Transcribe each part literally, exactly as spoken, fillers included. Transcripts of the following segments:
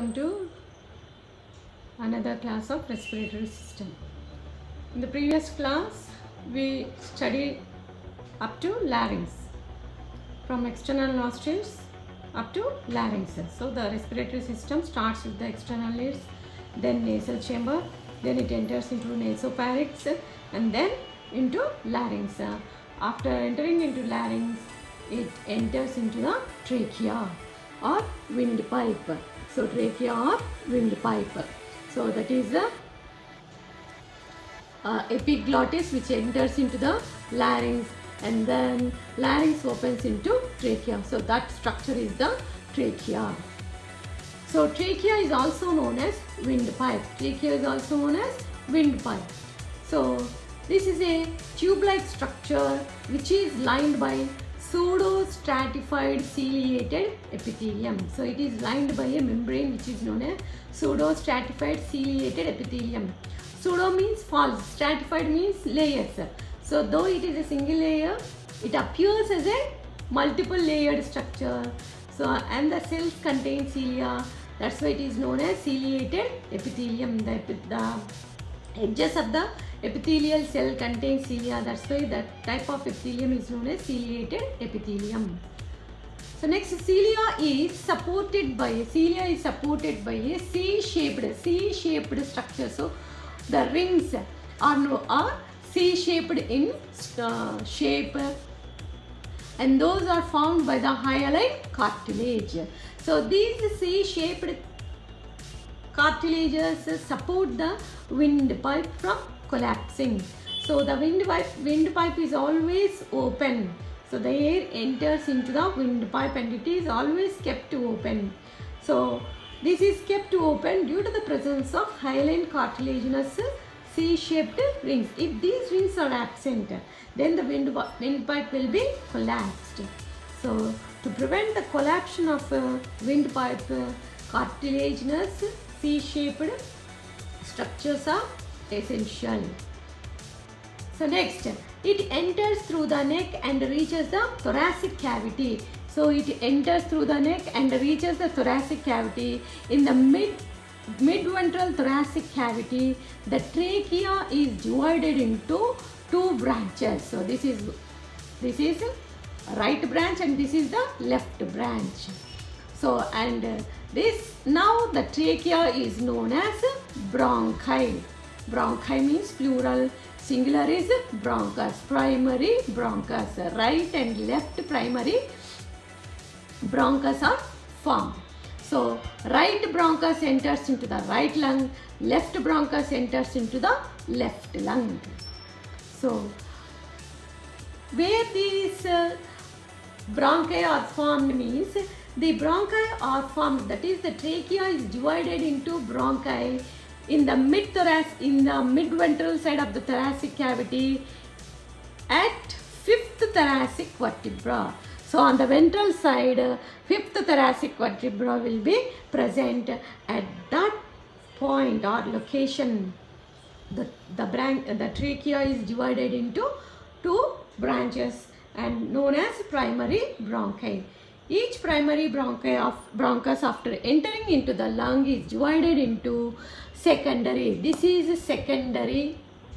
welcome to another class of respiratory system. In the previous class we studied up to larynx, from external nostrils up to larynx. So the respiratory system starts with the external ears, then nasal chamber, then it enters into nasopharynx and then into larynx. After entering into larynx, it enters into the trachea or windpipe. So trachea or windpipe. So that is the uh, epiglottis which enters into the larynx, and then larynx opens into trachea. So that structure is the trachea. So trachea is also known as windpipe. Trachea is also known as windpipe. So this is a tube-like structure which is lined by pseudo-stratified ciliated epithelium. So it is lined by a membrane which is known as pseudo-stratified ciliated epithelium. Pseudo means false, stratified means layers. So though it is a single layer, it appears as a multiple layered structure. So and the cells contain cilia. That's why it is known as ciliated epithelium. The, the edges of the epithelial cell contains cilia. That's why that type of epithelium is known as ciliated epithelium. So next, cilia is supported by cilia is supported by a C-shaped C-shaped structure. So the rings are no are C-shaped in uh, shape, and those are formed by the hyaline cartilage. So these C-shaped cartilages support the windpipe from collapsing. So the windpipe windpipe is always open. So the air enters into the windpipe and it is always kept open. So this is kept open due to the presence of hyaline cartilaginous C-shaped rings. If these rings are absent, then the wind, windpipe will be collapsed. So to prevent the collapse of uh, windpipe, uh, cartilaginous C-shaped structures are essential. So next, it enters through the neck and reaches the thoracic cavity. So it enters through the neck and reaches the thoracic cavity. In the mid midventral thoracic cavity, the trachea is divided into two branches. So this is this is right branch and this is the left branch. So and uh, this now the trachea is known as bronchi. Bronchi means plural, singular is bronchus, primary bronchus, right and left primary bronchus are formed. So right bronchus enters into the right lung, left bronchus enters into the left lung. So where these uh, bronchi are formed means the bronchi are formed, that is the trachea is divided into bronchi in the mid thoracic, in the mid-ventral side of the thoracic cavity at fifth thoracic vertebra. So on the ventral side, uh, fifth thoracic vertebra will be present. At that point or location, the the branch, the trachea is divided into two branches and known as primary bronchi. Each primary bronchi of bronchus after entering into the lung is divided into secondary. This is secondary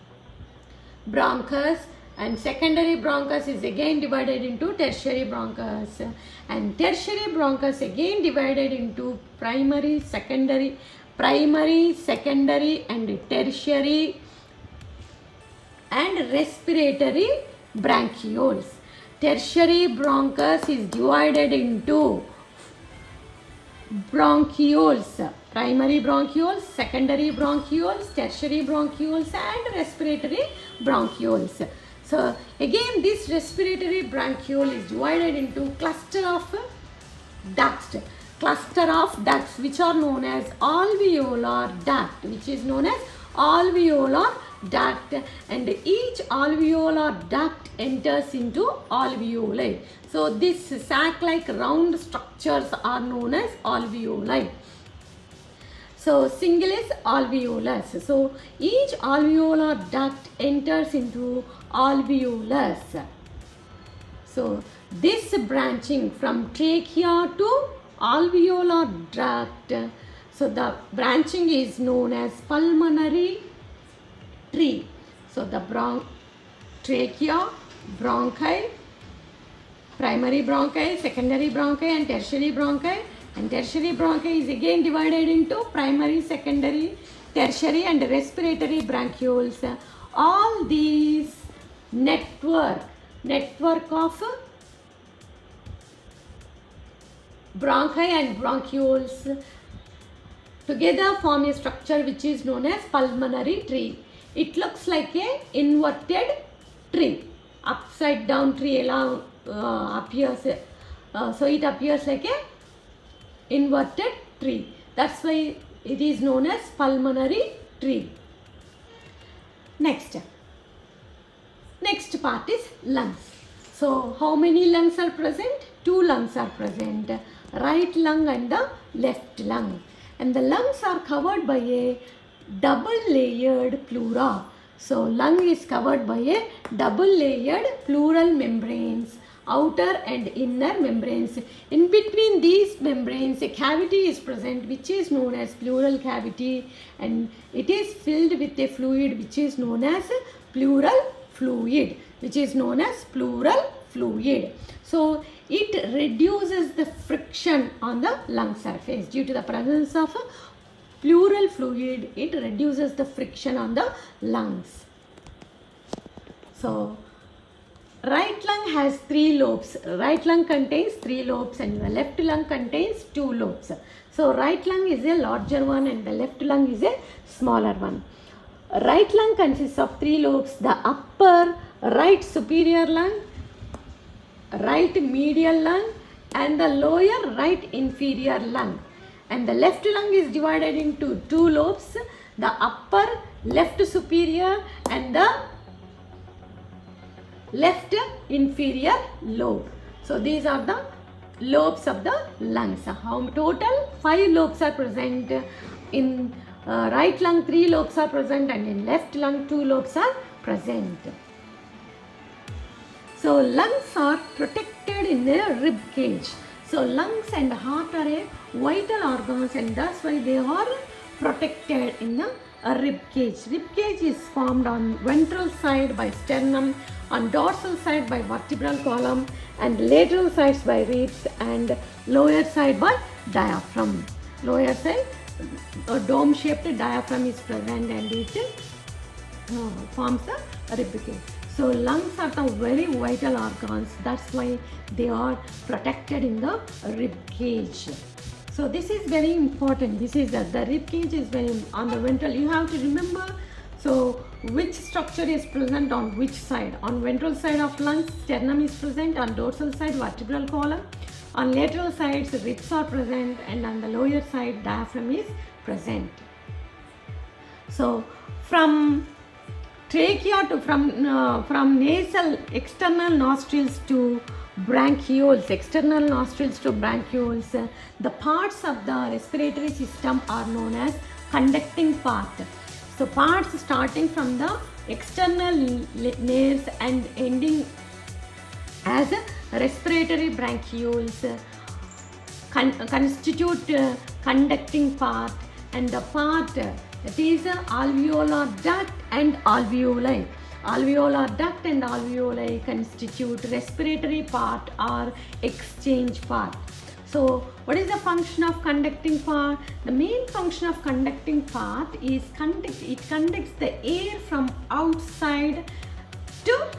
bronchus, and secondary bronchus is again divided into tertiary bronchus, and tertiary bronchus again divided into primary, secondary, primary, secondary and tertiary and respiratory bronchioles. Tertiary bronchus is divided into bronchioles, primary bronchioles, secondary bronchioles, tertiary bronchioles and respiratory bronchioles. So again this respiratory bronchiole is divided into cluster of ducts, cluster of ducts which are known as alveolar duct, which is known as alveolar duct, and each alveolar duct enters into alveoli. So these sac-like round structures are known as alveoli. So single is alveolus. So each alveolar duct enters into alveolus. So this branching from trachea to alveolar duct. So the branching is known as pulmonary tree. So the bron trachea, bronchi, primary bronchi, secondary bronchi and tertiary bronchi. And tertiary bronchi is again divided into primary, secondary, tertiary and respiratory bronchioles. All these network, network of bronchi and bronchioles together form a structure which is known as pulmonary tree. It looks like a inverted tree, upside down tree along uh, appears. Uh, so it appears like a inverted tree. That's why it is known as pulmonary tree. Next, next part is lungs. So how many lungs are present? Two lungs are present, right lung and the left lung. And the lungs are covered by a double layered pleura. So lung is covered by a double layered pleural membranes, outer and inner membranes. In between these membranes a cavity is present which is known as pleural cavity, and it is filled with a fluid which is known as pleural fluid, which is known as pleural fluid. So it reduces the friction on the lung surface. Due to the presence of pleural fluid, it reduces the friction on the lungs. So right lung has three lobes. Right lung contains three lobes and the left lung contains two lobes. So right lung is a larger one and the left lung is a smaller one. Right lung consists of three lobes: the upper right superior lung, right medial lung and the lower right inferior lung. And the left lung is divided into two lobes: the upper left superior and the left inferior lobe. So these are the lobes of the lungs. How total five lobes are present. In uh, right lung three lobes are present and in left lung two lobes are present. So lungs are protected in the rib cage. So lungs and heart are a vital organs and that's why they are protected in the rib cage. Rib cage is formed on ventral side by sternum, on dorsal side by vertebral column and lateral sides by ribs and lower side by diaphragm. Lower side a dome shaped diaphragm is present and it uh, forms a rib cage. So lungs are the very vital organs, that's why they are protected in the rib cage. So this is very important. This is the, the rib cage is very on the ventral. You have to remember, so which structure is present on which side. On ventral side of lungs, sternum is present. On dorsal side, vertebral column. On lateral sides, ribs are present, and on the lower side, diaphragm is present. So from trachea to from uh, from nasal external nostrils to bronchioles, external nostrils to bronchioles, uh, the parts of the respiratory system are known as conducting part. So parts starting from the external nares and ending as respiratory bronchioles uh, con constitute uh, conducting part, and the part uh, that is uh, alveolar duct and alveoli. Alveolar duct and alveoli constitute respiratory part or exchange part. So what is the function of conducting part? The main function of conducting part is conduct, it conducts the air from outside to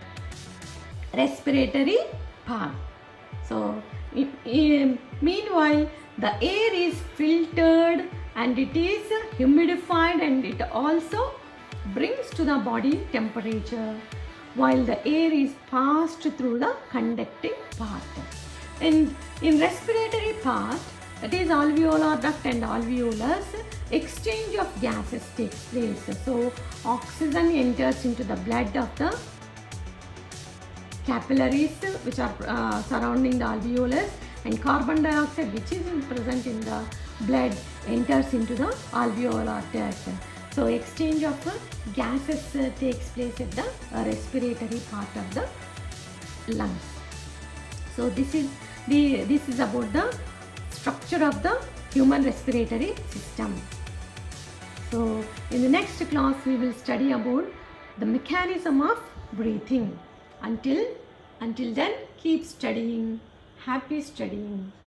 respiratory part. So it, it, meanwhile the air is filtered and it is humidified and it also brings to the body temperature, while the air is passed through the conducting part. And in respiratory part, that is alveolar duct and alveolus, exchange of gases takes place. So oxygen enters into the blood of the capillaries which are uh, surrounding the alveolus, and carbon dioxide which is present in the blood enters into the alveolar duct. So exchange of uh, gases uh, takes place at the uh, respiratory part of the lungs. So this is the this is about the structure of the human respiratory system. So in the next class we will study about the mechanism of breathing. Until until then, keep studying. Happy studying.